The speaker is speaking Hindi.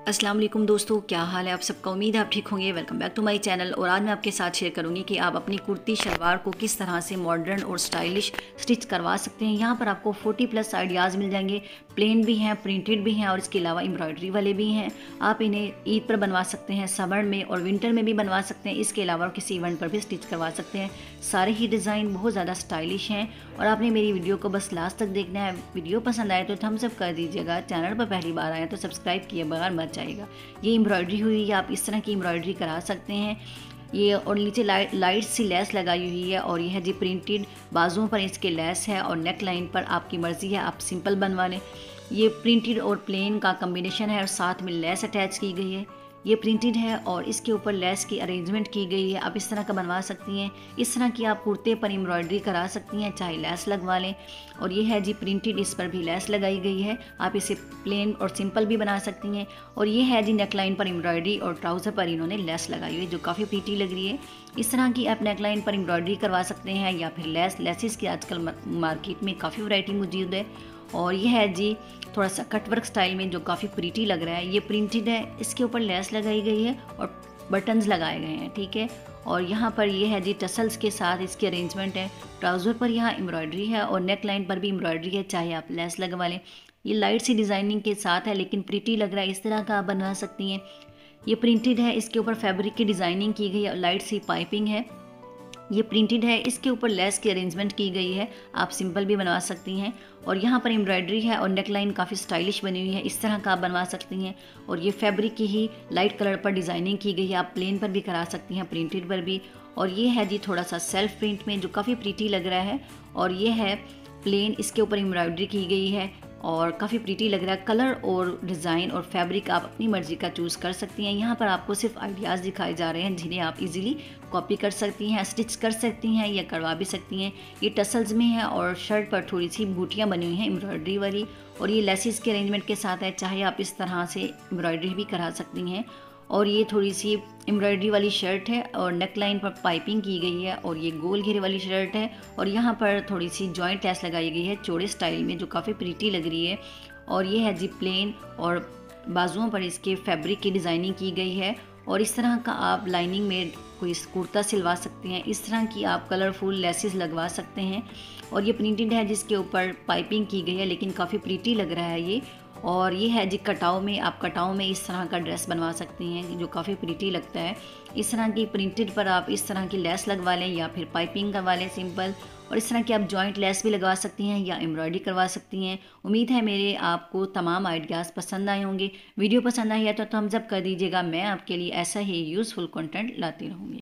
अस्सलाम वालेकुम दोस्तों, क्या हाल है आप सबका। उम्मीद है आप ठीक होंगे। Welcome back to my channel. और आज मैं आपके साथ शेयर करूंगी कि आप अपनी कुर्ती शलवार को किस तरह से मॉडर्न और स्टाइलिश स्टिच करवा सकते हैं। यहाँ पर आपको 40+ आइडियाज़ मिल जाएंगे। प्लेन भी हैं, प्रिंटेड भी हैं और इसके अलावा एम्ब्रॉयडरी वाले भी हैं। आप इन्हें ईद पर बनवा सकते हैं, समर में और विंटर में भी बनवा सकते हैं। इसके अलावा किसी इवेंट पर भी स्टिच करवा सकते हैं। सारे ही डिज़ाइन बहुत ज़्यादा स्टाइलिश हैं और आपने मेरी वीडियो को बस लास्ट तक देखना है। वीडियो पसंद आए तो थम्स अप कर दीजिएगा। चैनल पर पहली बार आए तो सब्सक्राइब किए बगैर मत जाएगा। ये एम्ब्रॉयडरी हुई है, आप इस तरह की एम्ब्रॉयडरी करा सकते हैं। ये और नीचे लाइट सी लेस लगाई हुई है और ये है जी प्रिंटेड। बाजुओं पर इसके लेस है और नेक लाइन पर आपकी मर्ज़ी है, आप सिंपल बनवा लें। ये प्रिंटेड और प्लेन का कम्बिनेशन है और साथ में लेस अटैच की गई है। ये प्रिंटेड है और इसके ऊपर लेस की अरेंजमेंट की गई है। आप इस तरह का बनवा सकती हैं। इस तरह की आप कुर्ते पर एम्ब्रॉयडरी करा सकती हैं, चाहे लेस लगवा लें। और ये है जी प्रिंटेड, इस पर भी लेस लगाई गई है। आप इसे प्लेन और सिंपल भी बना सकती हैं। और ये है जी नेकलाइन पर एम्ब्रॉयडरी और ट्राउज़र पर इन्होंने लेस लगाई हुई है जो काफ़ी प्रीटी लग रही है। इस तरह की आप नेकलाइन पर एम्ब्रॉयडरी करवा सकते हैं या फिर लेसेस की आजकल मार्केट में काफ़ी वैरायटी मौजूद है। और ये है जी थोड़ा सा कटवर्क स्टाइल में जो काफ़ी प्रीटी लग रहा है। ये प्रिंटेड है, इसके ऊपर लेस लगाई गई है और बटन्स लगाए गए हैं, ठीक है। और यहाँ पर ये है जी टसल्स के साथ इसकी अरेंजमेंट है। ट्राउज़र पर यहाँ एम्ब्रॉयडरी है और नेक लाइन पर भी एम्ब्रॉयडरी है, चाहे आप लेस लगवा लें। ये लाइट सी डिज़ाइनिंग के साथ है लेकिन प्रीटी लग रहा है, इस तरह का आप बनवा सकती हैं। ये प्रिंटेड है, इसके ऊपर फैब्रिक की डिज़ाइनिंग की गई है और लाइट सी पाइपिंग है। ये प्रिंटेड है, इसके ऊपर लेस की अरेंजमेंट की गई है, आप सिंपल भी बनवा सकती हैं। और यहाँ पर एम्ब्रॉयडरी है और नेक लाइन काफ़ी स्टाइलिश बनी हुई है, इस तरह का आप बनवा सकती हैं। और ये फैब्रिक की ही लाइट कलर पर डिज़ाइनिंग की गई है, आप प्लेन पर भी करा सकती हैं, प्रिंटेड पर भी। और ये है जी थोड़ा सा सेल्फ प्रिंट में जो काफ़ी प्रीटी लग रहा है। और ये है प्लेन, इसके ऊपर एम्ब्रॉयडरी की गई है और काफ़ी प्रीटी लग रहा है। कलर और डिज़ाइन और फैब्रिक आप अपनी मर्ज़ी का चूज़ कर सकती हैं। यहाँ पर आपको सिर्फ आइडियाज़ दिखाए जा रहे हैं जिन्हें आप इजीली कॉपी कर सकती हैं, स्टिच कर सकती हैं या करवा भी सकती हैं। ये टसल्स में है और शर्ट पर थोड़ी सी बूटियाँ बनी हुई हैं एम्ब्रॉयडरी वाली और ये लेसिस के अरेंजमेंट के साथ है, चाहे आप इस तरह से एम्ब्रॉयडरी भी करा सकती हैं। और ये थोड़ी सी एम्ब्रॉयडरी वाली शर्ट है और नेक लाइन पर पाइपिंग की गई है और ये गोल घेरे वाली शर्ट है और यहाँ पर थोड़ी सी जॉइंट लेस लगाई गई है चौड़े स्टाइल में जो काफ़ी प्रीटी लग रही है। और ये है जी प्लेन और बाजुओं पर इसके फैब्रिक की डिज़ाइनिंग की गई है। और इस तरह का आप लाइनिंग में कोई कुर्ता सिलवा सकते हैं, इस तरह की आप कलरफुल लेसेस लगवा सकते हैं। और ये प्रिंटेड है जिसके ऊपर पाइपिंग की गई है लेकिन काफ़ी प्रीटी लग रहा है ये। और ये है जी कटाव में, आप कटाव में इस तरह का ड्रेस बनवा सकती हैं जो काफ़ी प्रीटी लगता है। इस तरह की प्रिंटेड पर आप इस तरह की लेस लगवा लें या फिर पाइपिंग करवा लें सिंपल। और इस तरह की आप जॉइंट लेस भी लगवा सकती हैं या एम्ब्रॉयडरी करवा सकती हैं। उम्मीद है मेरे आपको तमाम आइडियाज़ पसंद आए होंगे। वीडियो पसंद आई है तो थम्स अप कर दीजिएगा। मैं आपके लिए ऐसा ही यूज़फुल कंटेंट लाती रहूँगी।